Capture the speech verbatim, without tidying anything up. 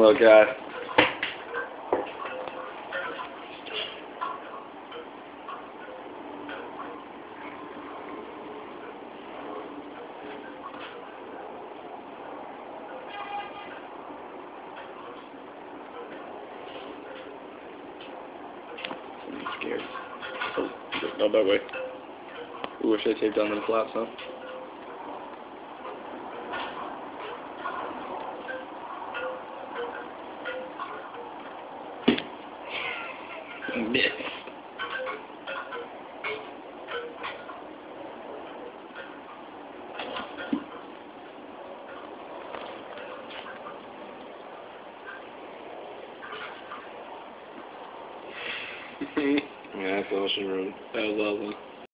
little guy. I'm scared. Oh, not that way. Ooh, wish I taped down them flaps, huh? Miss. Yeah, I feel she ruined. That was awesome.